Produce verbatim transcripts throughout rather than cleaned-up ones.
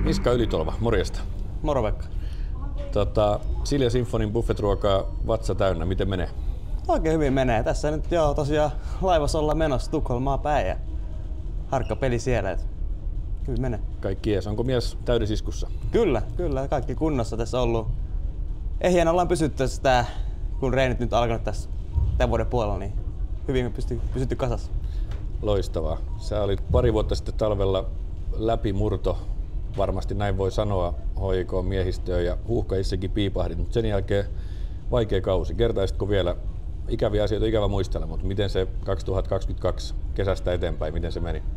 Miska Ylitolva, morjesta. Moro Pekka. Tota, Silja Symfonin buffetruokaa vatsa täynnä, miten menee? Oikein hyvin menee. Tässä nyt joo tosiaan laivassa ollaan menossa Tukholmaa päin ja harkka peli siellä. Et hyvin menee. Kaikki jees. Onko mies täydisiskussa? Kyllä, kyllä. Kaikki kunnossa tässä ollut. Ehjän ollaan pysytty sitä, kun reenit nyt alkanut tässä tämän vuoden puolella, niin hyvin pysty, pysytty kasassa. Loistavaa. Sä olit pari vuotta sitten talvella läpimurto, varmasti näin voi sanoa, H J K-miehistöön ja Huuhka itsekin piipahdit, mutta sen jälkeen vaikea kausi. Kertaisitko vielä, ikäviä asioita ikävä muistella, mutta miten se kaksituhattakaksikymmentäkaksi kesästä eteenpäin, miten se meni?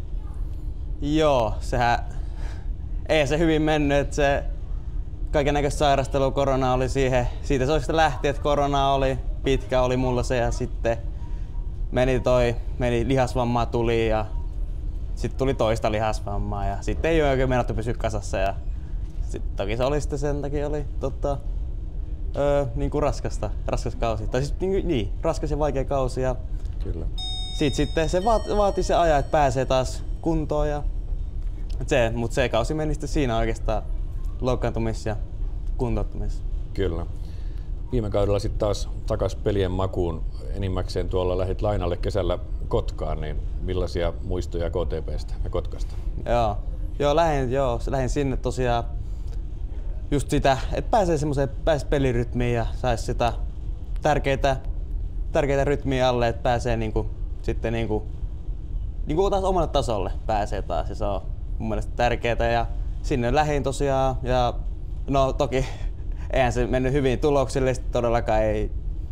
Joo, sehän ei se hyvin mennyt, että se kaikennäköistä sairastelua, korona oli siihen, siitä se oikeastaan lähti, että korona oli, pitkä oli mulla se ja sitten meni toi, meni lihasvammaa tuli ja sitten tuli toista lihasvammaa ja sitten ei oikein meinattu pysyä kasassa ja sitten toki se oli sitten sen takia oli tota, öö, niin kuin raskasta, raskas kausi, tai siis niin, niin raskas ja vaikea kausi ja Kyllä. Sit sitten se vaati, vaati se ajan, että pääsee taas kuntoon ja se, mutta se kausi meni sitten siinä oikeastaan loukkaantumis- ja kuntoutumis. Kyllä. Viime kaudella sitten taas takas pelien makuun enimmäkseen tuolla lähit lainalle kesällä Kotkaan, niin millaisia muistoja K T P:stä ja Kotkasta? Joo, joo, lähdin, joo lähdin sinne tosiaan just sitä, että pääsee semmoiseen pääs pelirytmiin ja saisi sitä tärkeitä, tärkeitä rytmiä alle, että pääsee niinku, sitten niinku, niinku taas omalle tasolle pääsee taas ja se on mun mielestä tärkeää ja sinne lähdin tosiaan ja no toki eihän se mennyt hyvin tuloksellisesti, todellakaan ei,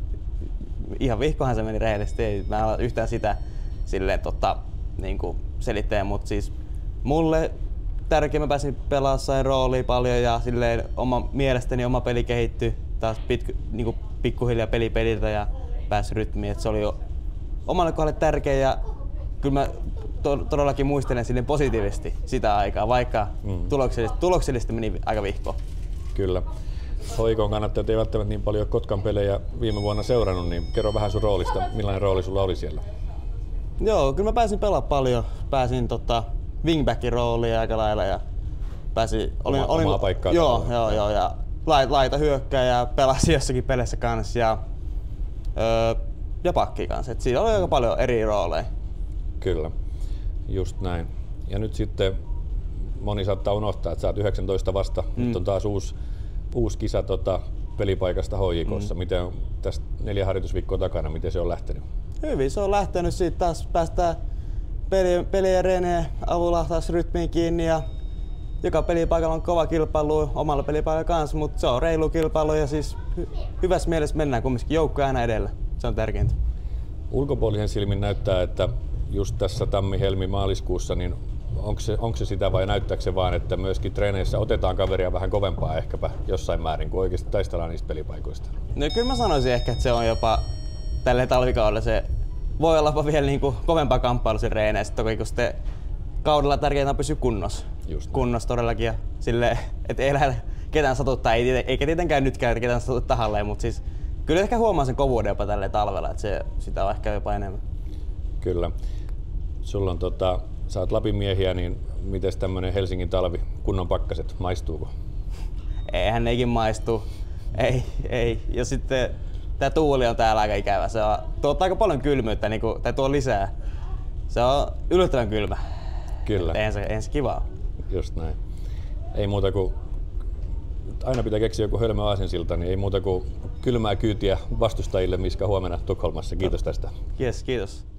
ihan vihkohan se meni rehellisesti, ei mä en ole yhtään sitä silleen tota, niinku selittäjä, mutta siis mulle tärkeä, mä pääsin pelaamaan, sain roolia paljon ja silleen oma, mielestäni oma peli kehittyi taas pitk, niinku pikkuhiljaa peli peliltä ja pääsi rytmiin, että se oli jo omalle kohdalle tärkeä ja kyllä mä to, todellakin muistelen silleen positiivisesti sitä aikaa, vaikka mm. tuloksellisesti, tuloksellisesti meni aika vihkoon. Kyllä. H J K:n kannattajat ei välttämättä niin paljon Kotkan pelejä viime vuonna seurannut, niin kerro vähän sun roolista, millainen rooli sulla oli siellä? Joo, kyllä mä pääsin pelaamaan paljon. Pääsin tota, wingbackin rooliin aika lailla ja pääsin... Olin, Oma, olin, omaa paikkaa. Joo, joo, joo, ja laita hyökkää ja pelasin jossakin peleissä kanssa ja, öö, ja pakki kanssa. Et siinä oli aika paljon eri rooleja. Kyllä, just näin. Ja nyt sitten moni saattaa unohtaa, että sä oot yhdeksäntoista vasta, mm. nyt on taas uusi, uusi kisa tota, pelipaikasta H J K:ssa. Mm. Miten on tästä neljä harjoitusviikkoa takana, miten se on lähtenyt? Hyvin, se on lähtenyt siitä taas päästään peli, peli ja reeneen avulla taas rytmiin kiinni ja joka pelipaikalla on kova kilpailu omalla pelipaikalla kanssa, mutta se on reilu kilpailu ja siis hy, hyvässä mielessä mennään kumminkin joukkoja aina edellä. Se on tärkeintä. Ulkopuolisen silmin näyttää, että just tässä tammi-helmi-maaliskuussa, niin onko se, onko se sitä vai näyttääkö se vaan, että myöskin treeneissä otetaan kaveria vähän kovempaa ehkäpä jossain määrin, kuin oikeasti taistellaan niistä pelipaikoista? No kyllä mä sanoisin ehkä, että se on jopa tälle talvikaudella se voi olla vielä niin kuin kovempaa kamppailu sen reeneissä, toki kun sitten kaudella tärkeintä on pysyä kunnossa. Just kunnossa todellakin ja silleen, että ei lähde ketään satuttaa, ei, eikä tietenkään nytkään ketään satuttaa tahalleen, mutta siis kyllä ehkä huomaa sen kovuuden jopa tälle talvella, että se, sitä on ehkä jopa enemmän. Kyllä. Sulla on tota, sä oot Lapin miehiä, niin mites tämmönen Helsingin talvi, kunnon pakkaset, maistuuko? Eihän neikin maistu. Ei, ei. Ja sitten tää tuuli on täällä aika ikävä. Se on, tuottaa aika paljon kylmyyttä, niin kuin, tai tuo lisää. Se on yllättävän kylmä. Kyllä. Eihän se, eihän se kivaa. Just näin. Ei muuta kuin, aina pitää keksiä joku hölmö aasinsilta, niin ei muuta kuin kylmää kyytiä vastustajille, Miska huomenna Tukholmassa. Kiitos tästä. Yes, kiitos.